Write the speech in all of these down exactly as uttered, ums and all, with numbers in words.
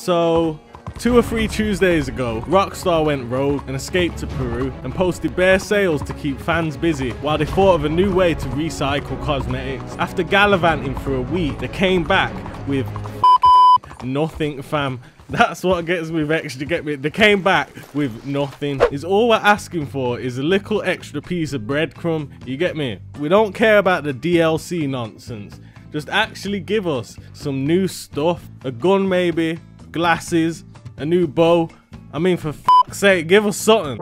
So two or three Tuesdays ago, Rockstar went rogue and escaped to Peru and posted bare sales to keep fans busy while they thought of a new way to recycle cosmetics. After gallivanting for a week, they came back with nothing, fam. That's what gets me vexed, you get me? They came back with nothing. Is all we're asking for is a little extra piece of breadcrumb, you get me? We don't care about the D L C nonsense. Just actually give us some new stuff. A gun maybe, glasses, a new bow. I mean, for f***'s sake, give us something.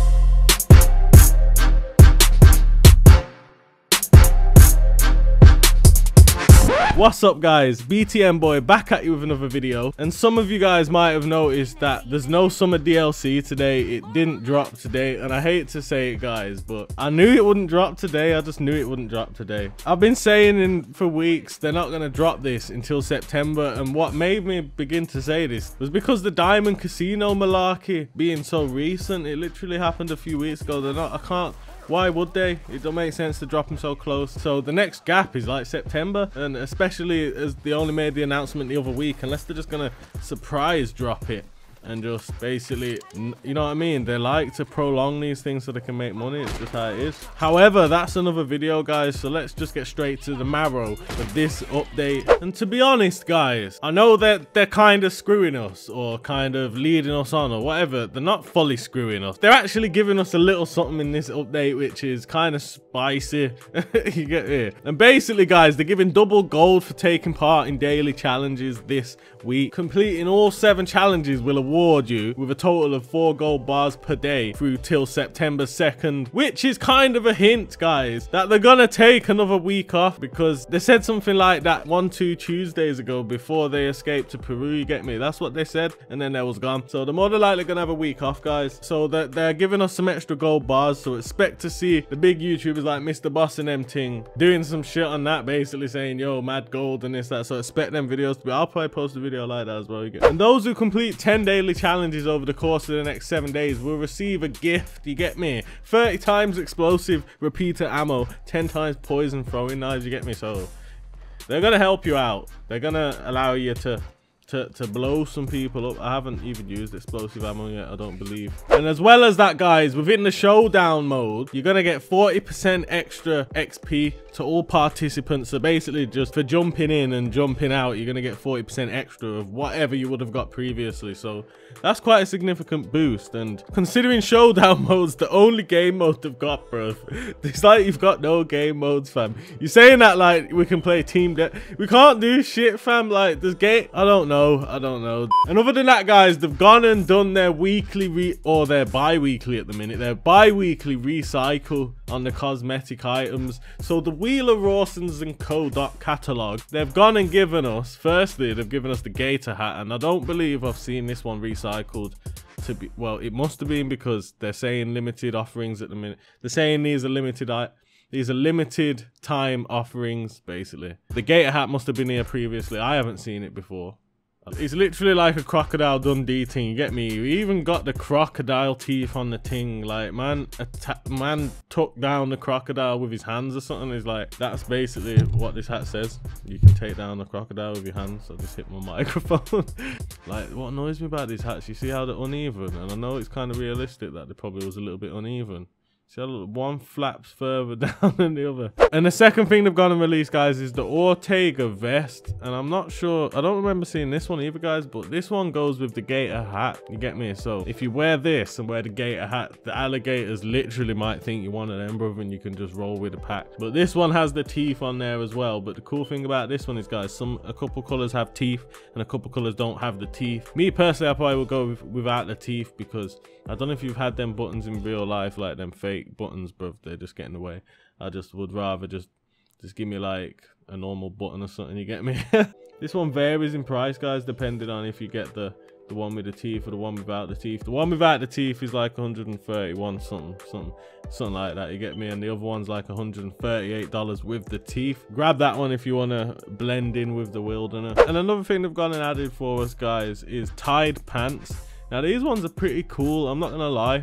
What's up guys, B T M boy back at you with another video. And some of you guys might have noticed that there's no summer D L C today. It didn't drop today, and I hate to say it guys, but I knew it wouldn't drop today. I just knew it wouldn't drop today. I've been saying in for weeks they're not going to drop this until September, and what made me begin to say this was because the Diamond Casino malarkey being so recent. It literally happened a few weeks ago. They're not, I can't, why would they? It don't make sense to drop them so close. So the next gap is like September, and especially as they only made the announcement the other week, unless they're just gonna surprise drop it and just basically, you know what I mean? They like to prolong these things so they can make money. It's just how it is. However, that's another video guys, so let's just get straight to the marrow of this update. And to be honest guys, I know that they're kind of screwing us or kind of leading us on or whatever. They're not fully screwing us. They're actually giving us a little something in this update which is kind of spicy. You get it? And basically guys, they're giving double gold for taking part in daily challenges this week. Completing all seven challenges will award you with a total of four gold bars per day through till September second, which is kind of a hint guys that they're gonna take another week off, because they said something like that one two Tuesdays ago before they escaped to Peru, you get me? That's what they said, and then they was gone. So they're more than likely gonna have a week off guys, so that they're giving us some extra gold bars. So expect to see the big YouTubers like Mister Boss and them ting doing some shit on that, basically saying yo mad gold and this that. So expect them videos to be, I'll probably post a video like that as well, you get. And those who complete ten daily challenges over the course of the next seven days will receive a gift, you get me? thirty times explosive repeater ammo, ten times poison throwing knives, you get me? So they're gonna help you out. They're gonna allow you to To, to blow some people up. I haven't even used explosive ammo yet, I don't believe. And as well as that guys, within the showdown mode, you're gonna get forty percent extra X P to all participants. So basically just for jumping in and jumping out, you're gonna get forty percent extra of whatever you would have got previously. So that's quite a significant boost. And considering showdown mode's the only game mode they've got, bro, it's like you've got no game modes, fam. You're saying that like we can play team death, we can't do shit, fam. Like this game, I don't know. I don't know. And other than that guys, they've gone and done their weekly re or their bi-weekly at the minute, their bi-weekly recycle on the cosmetic items. So the Wheeler Rawsons and Co dot catalog, they've gone and given us, firstly they've given us the gator hat, and I don't believe I've seen this one recycled to be, well it must have been because they're saying limited offerings at the minute. They're saying these are limited I These are limited time offerings, basically. The gator hat must have been here previously. I haven't seen it before. It's literally like a Crocodile Dundee thing, you get me? We even got the crocodile teeth on the ting. Like, man, a man took down the crocodile with his hands or something. It's like, that's basically what this hat says. You can take down the crocodile with your hands. So I just hit my microphone. Like, what annoys me about these hats, you see how they're uneven? And I know it's kind of realistic that they probably was a little bit uneven. See how one flaps further down than the other. And the second thing they've gone and released, guys, is the Ortega vest. And I'm not sure, I don't remember seeing this one either, guys, but this one goes with the gator hat. You get me? So if you wear this and wear the gator hat, the alligators literally might think you're one of them, brother, and you can just roll with the pack. But this one has the teeth on there as well. But the cool thing about this one is, guys, some a couple colors have teeth and a couple colors don't have the teeth. Me personally, I probably will go with, without the teeth, because I don't know if you've had them buttons in real life, like them fake buttons, bruv, they're just getting away. I just would rather just just give me like a normal button or something, you get me? This one varies in price, guys, depending on if you get the the one with the teeth or the one without the teeth. The one without the teeth is like one hundred thirty-one something something something like that, you get me? And the other one's like one hundred thirty-eight dollars with the teeth. Grab that one if you want to blend in with the wilderness. And another thing they've gone and added for us, guys, is Tide pants. Now these ones are pretty cool, I'm not gonna lie.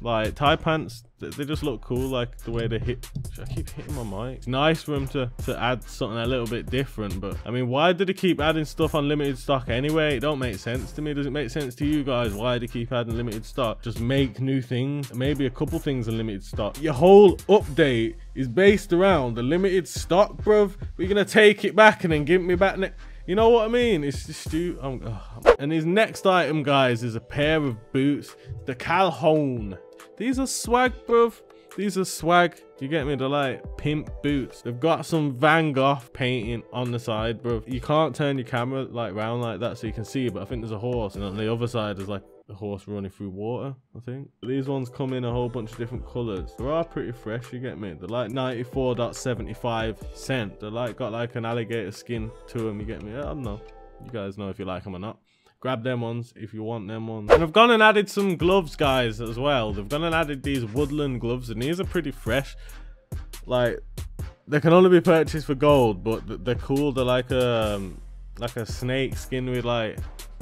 Like Thai pants, they just look cool, like the way they hit. I keep hitting my mic. It's nice for them to to add something a little bit different, but I mean, why do they keep adding stuff on limited stock anyway? It don't make sense to me. Does it make sense to you guys? Why do they keep adding limited stock? Just make new things. Maybe a couple things in limited stock. Your whole update is based around the limited stock, bruv. We're gonna take it back and then give me back next. You know what I mean? It's just stupid. Um, oh. And his next item, guys, is a pair of boots. The Calhoun. These are swag, bruv. These are swag. You get me? They're like pimp boots. They've got some Van Gogh painting on the side, bruv. You can't turn your camera like round like that so you can see, but I think there's a horse, and on the other side there's like a horse running through water, I think. These ones come in a whole bunch of different colors. They are pretty fresh, you get me? They're like ninety-four seventy-five cent. They're like got like an alligator skin to them, you get me? I don't know. You guys know if you like them or not. Grab them ones if you want them ones. And I've gone and added some gloves, guys, as well. They've gone and added these woodland gloves, and these are pretty fresh. Like, they can only be purchased for gold, but they're cool. They're like a um, like a snake skin with like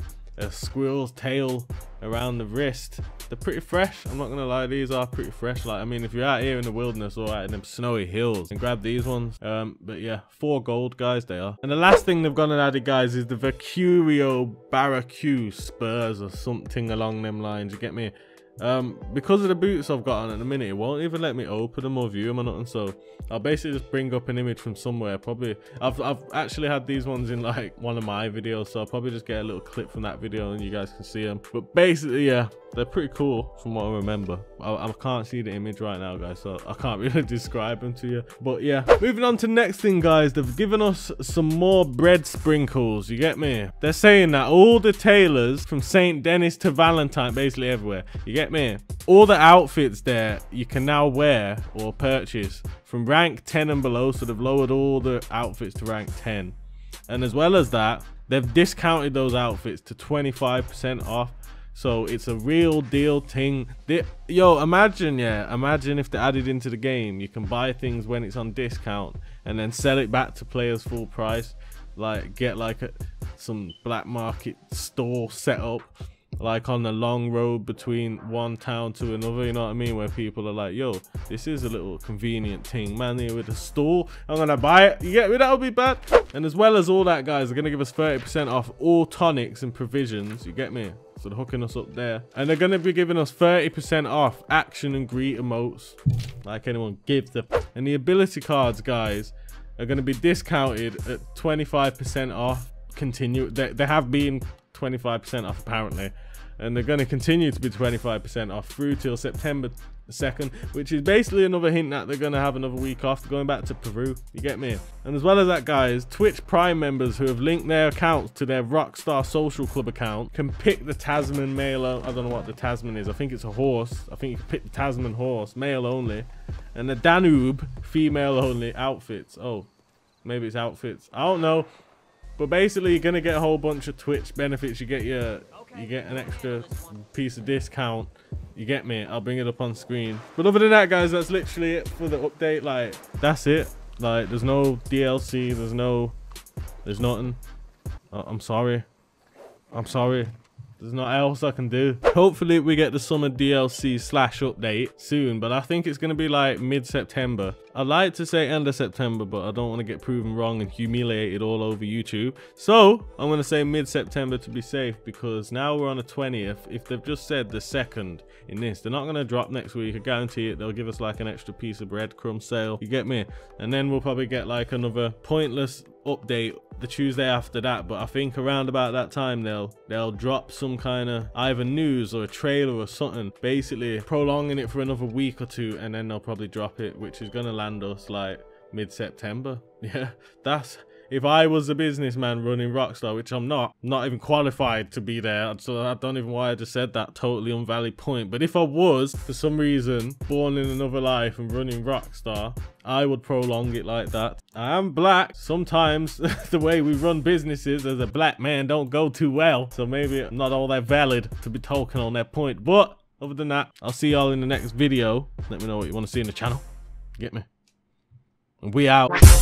a squirrel's tail around the wrist. They're pretty fresh. I'm not gonna lie, these are pretty fresh. Like, I mean, if you're out here in the wilderness or out in them snowy hills, and grab these ones. Um, but yeah, four gold, guys, they are. And the last thing they've gone and added, guys, is the Vercurio Barracu Spurs or something along them lines. You get me? Um, because of the boots I've got on at the minute, it won't even let me open them or view them or nothing. So I'll basically just bring up an image from somewhere. Probably I've, I've actually had these ones in like one of my videos, so I'll probably just get a little clip from that video and you guys can see them. But basically, yeah, they're pretty cool from what I remember. I, I can't see the image right now, guys, so I can't really describe them to you. But yeah, moving on to the next thing, guys. They've given us some more bread sprinkles, you get me? They're saying that all the tailors from Saint Denis to Valentine, basically everywhere, you get me? All the outfits there you can now wear or purchase from rank ten and below. So they've lowered all the outfits to rank ten, and as well as that, they've discounted those outfits to twenty-five percent off. So it's a real deal thing. They, yo, imagine, yeah, imagine if they added into the game, you can buy things when it's on discount and then sell it back to players full price. Like, get like a, some black market store set up, like on the long road between one town to another, you know what I mean, where people are like, yo, this is a little convenient thing, man, here with a store, I'm gonna buy it, you get me? That would be bad. And as well as all that, guys, they're gonna give us thirty percent off all tonics and provisions, you get me? So they're hooking us up there, and they're gonna be giving us thirty percent off action and greet emotes, like anyone gives them. And the ability cards, guys, are gonna be discounted at twenty-five percent off. Continue, they, they have been twenty-five percent off apparently, and they're going to continue to be twenty-five percent off through till September second, which is basically another hint that they're going to have another week off going back to Peru, you get me? And as well as that, guys, Twitch Prime members who have linked their accounts to their Rockstar Social Club account can pick the Tasman male. I don't know what the Tasman is. I think it's a horse. I think you can pick the Tasman horse, male only, and the Danube female only outfits. Oh, maybe it's outfits, I don't know. But basically, you're gonna get a whole bunch of Twitch benefits. You get your, you get an extra piece of discount. You get me? I'll bring it up on screen. But other than that, guys, that's literally it for the update. Like, that's it. Like, there's no D L C. There's no, there's nothing. Uh, I'm sorry. I'm sorry. There's not else I can do. Hopefully we get the summer D L C slash update soon, but I think it's going to be like mid-September. I'd like to say end of September, but I don't want to get proven wrong and humiliated all over YouTube. So I'm going to say mid-September to be safe, because now we're on the twentieth. If they've just said the second in this, they're not going to drop next week. I guarantee it. They'll give us like an extra piece of breadcrumb sale. You get me? And then we'll probably get like another pointless update the Tuesday after that. But I think around about that time they'll they'll drop some kind of either news or a trailer or something, basically prolonging it for another week or two, and then they'll probably drop it, which is gonna land us like mid-September. Yeah, that's if I was a businessman running Rockstar, which I'm not, not even qualified to be there, so I don't even know why I just said that totally unvalid point. But if I was, for some reason, born in another life and running Rockstar, I would prolong it like that. I am black. Sometimes the way we run businesses as a black man don't go too well, so maybe I'm not all that valid to be talking on that point. But other than that, I'll see y'all in the next video. Let me know what you want to see in the channel. Get me? And we out.